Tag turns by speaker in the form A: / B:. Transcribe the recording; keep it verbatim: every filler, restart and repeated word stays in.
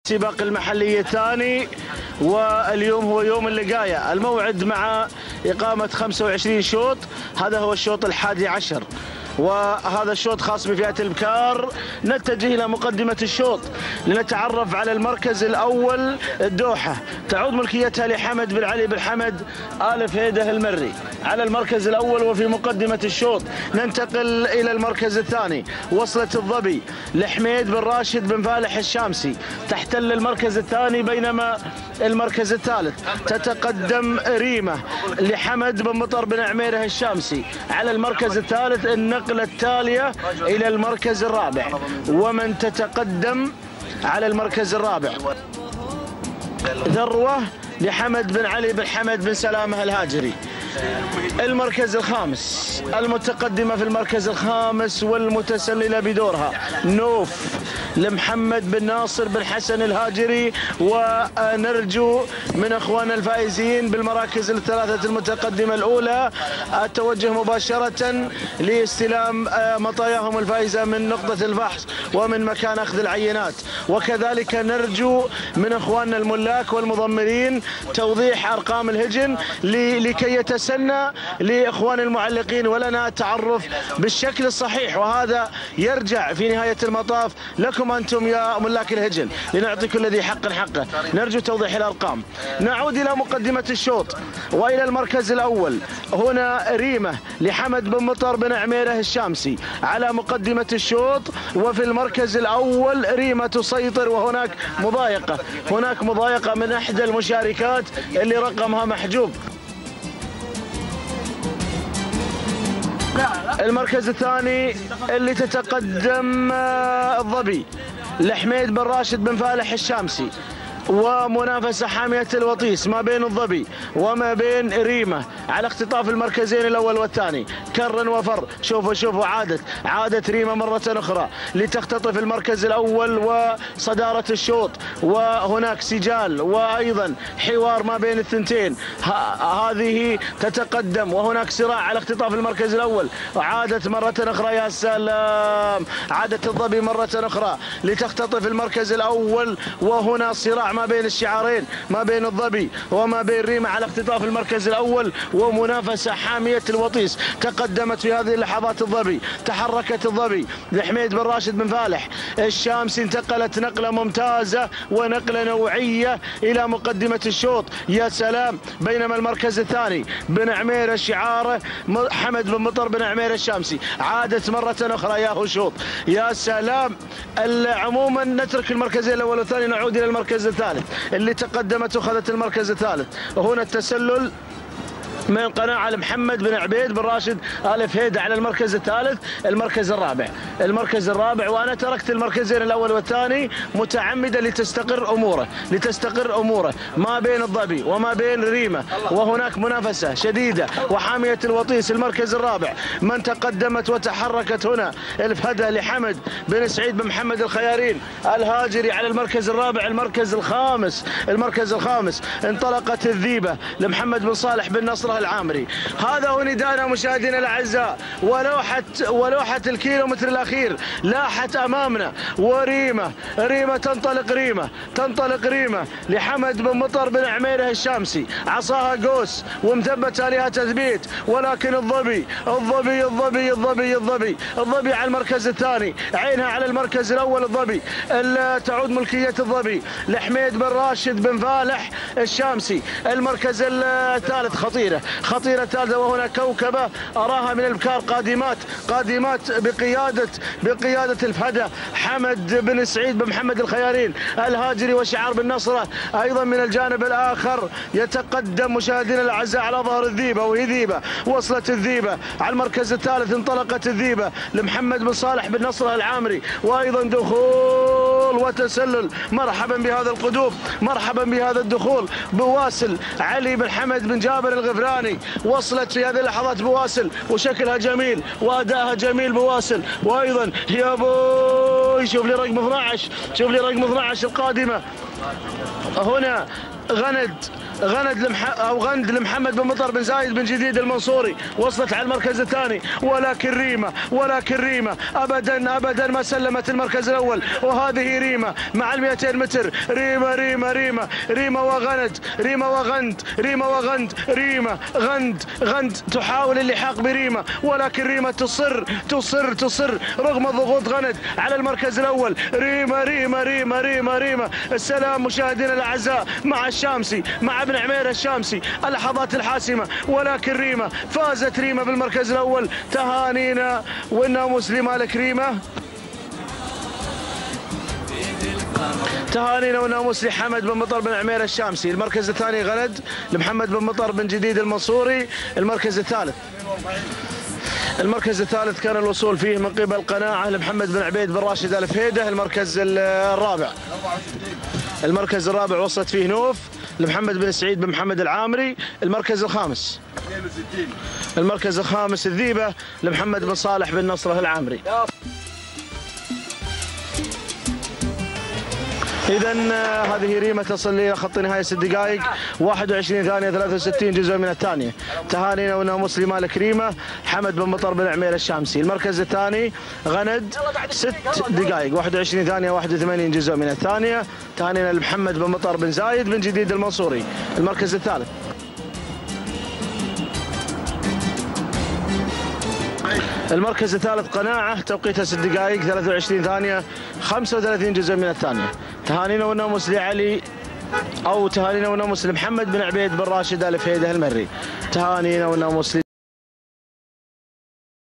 A: السباق المحلي الثاني، واليوم هو يوم اللقاية. الموعد مع إقامة خمسة وعشرين شوط، هذا هو الشوط الحادي عشر، وهذا الشوط خاص بفئة البكار. نتجه إلى مقدمة الشوط لنتعرف على المركز الأول الدوحة، تعود ملكيتها لحمد بن علي بن حمد آل فهيدة المري على المركز الأول. وفي مقدمة الشوط ننتقل إلى المركز الثاني، وصلة الظبي لحميد بن راشد بن فالح الشامسي تحتل المركز الثاني، بينما المركز الثالث تتقدم ريمة لحمد بن مطر بن عميره الشامسي على المركز الثالث. النقلة التالية إلى المركز الرابع، ومن تتقدم على المركز الرابع ذروة لحمد بن علي بن حمد بن سلامة الهاجري. المركز الخامس، المتقدمة في المركز الخامس والمتسللة بدورها نوف لمحمد بن ناصر بن حسن الهاجري. ونرجو من اخواننا الفائزين بالمراكز الثلاثة المتقدمة الأولى التوجه مباشرة لاستلام مطاياهم الفائزة من نقطة الفحص ومن مكان أخذ العينات. وكذلك نرجو من اخواننا الملاك والمضمرين توضيح أرقام الهجن لكي يتسنى لاخوان المعلقين ولنا التعرف بالشكل الصحيح، وهذا يرجع في نهاية المطاف لكم أنتم يا ملاك الهجن لنعطي كل ذي حق حقه. نرجو توضيح الأرقام. نعود إلى مقدمة الشوط وإلى المركز الأول، هنا ريمة لحمد بن مطر بن عميره الشامسي على مقدمة الشوط، وفي المركز الأول ريمة تسيطر، وهناك مضايقة هناك مضايقة من إحدى المشاركات اللي رقمها محجوب. المركز الثاني اللي تتقدم الظبي لحميد بن راشد بن فالح الشامسي، ومنافسة حامية الوطيس ما بين الظبي وما بين ريمة على اختطاف المركزين الأول والثاني كر وفر. شوفوا شوفوا عادت عادت ريمة مرة أخرى لتختطف المركز الأول وصدارة الشوط، وهناك سجال وأيضا حوار ما بين الثنتين. هذه تتقدم وهناك صراع على اختطاف المركز الأول. عادت مرة أخرى، يا سلام، عادت الظبي مرة أخرى لتختطف المركز الأول، وهنا صراع ما بين الشعارين ما بين الظبي وما بين ريمة على اختطاف المركز الأول، ومنافسة حامية الوطيس. تقدمت في هذه اللحظات الظبي، تحركت الظبي لحميد بن راشد بن فالح الشامسي، انتقلت نقلة ممتازة ونقلة نوعية إلى مقدمة الشوط، يا سلام. بينما المركز الثاني بن عميره شعاره حمد بن مطر بن عميره الشامسي، عادت مرة أخرى يا هشوط، يا سلام. عموما نترك المركزين الأول والثاني، نعود إلى المركز الثالث اللي تقدمت وخذت المركز الثالث. هنا التسلل من قناعة محمد بن عبيد بن راشد آل فهيدة على المركز الثالث. المركز الرابع المركز الرابع وأنا تركت المركزين الأول والثاني متعمدا لتستقر أموره لتستقر أموره ما بين الظبي وما بين ريمة، وهناك منافسة شديدة وحامية الوطيس. المركز الرابع من تقدمت وتحركت هنا الفهدة لحمد بن سعيد بن محمد الخيارين الهاجري على المركز الرابع. المركز الخامس المركز الخامس انطلقت الذيبة لمحمد بن صالح بن نصر العامري. هذا هو نداءنا مشاهدينا الاعزاء، ولوحه ولوحه الكيلومتر الاخير لاحت امامنا، وريمه ريمه تنطلق ريمه تنطلق ريمه لحمد بن مطر بن عميره الشامسي، عصاها قوس ومثبت عليها تثبيت، ولكن الظبي الظبي الظبي الظبي الظبي الظبي على المركز الثاني، عينها على المركز الاول. الظبي تعود ملكيه الظبي لحميد بن راشد بن فالح الشامسي. المركز الثالث خطيره خطيرة ثالثة، وهنا كوكبة أراها من البكار قادمات قادمات بقيادة بقيادة الفهدة حمد بن سعيد بن محمد الخيارين الهاجري وشعار بن نصرة. أيضا من الجانب الآخر يتقدم مشاهدينا الأعزاء على ظهر الذيبة، وهي ذيبة وصلت الذيبة على المركز الثالث. انطلقت الذيبة لمحمد بن صالح بن نصرة العامري، وأيضا دخول وتسلل. مرحبا بهذا القدوم، مرحبا بهذا الدخول. بواسل علي بن حمد بن جابر الغفراني وصلت في هذه اللحظات بواسل، وشكلها جميل وادائها جميل بواسل. وايضا يا بوي شوف لي رقم اثنعش، شوف لي رقم اثنعش القادمه هنا غند غند لمح... او غند لمحمد بن مطر بن زايد بن جديد المنصوري، وصلت على المركز الثاني، ولكن ريمه ولكن ريمه ابدا ابدا ما سلمت المركز الاول. وهذه ريمه مع ال مئتين متر، ريمه ريمه ريمه ريمه وغند، ريمه وغند، ريمه وغند، ريمه غند غند تحاول اللحاق بريمه، ولكن ريمه تصر تصر تصر رغم ضغوط غند على المركز الاول. ريمه ريمه ريمه ريمه ريمه السلام مشاهدينا الاعزاء مع الشامسي، مع ابن عمير الشامسي، اللحظات الحاسمه، ولكن ريمه فازت ريمه بالمركز الاول. تهانينا والناموس لمالك ريمه، تهانينا والناموس لحمد بن مطر بن عمير الشامسي. المركز الثاني غند لمحمد بن مطر بن جديد المنصوري. المركز الثالث المركز الثالث كان الوصول فيه من قبل قناعه لمحمد بن عبيد بن راشد الفهيده. المركز الرابع المركز الرابع وصلت فيه نوف لمحمد بن سعيد بن محمد العامري. المركز الخامس المركز الخامس الذيبه لمحمد بن صالح بن نصره العامري. إذا هذه ريمة تصل إلى خط نهاية ست دقائق واحد وعشرين ثانية ثلاثة وستين جزء من الثانية. تهانينا وناموس لمالك ريمة حمد بن مطر بن عمير الشامسي. المركز الثاني غند ست دقائق واحد وعشرين ثانية واحد وثمانين جزء من الثانية. تهانينا لمحمد بن مطر بن زايد بن جديد المنصوري. المركز الثالث المركز الثالث قناعة توقيتها ست دقائق ثلاثة وعشرين ثانية خمسة وثلاثين جزء من الثانية. تهانينا والناموس لعلي أو تهانينا والناموس لمحمد بن عبيد بن راشد الفهيده المري. تهانينا والناموس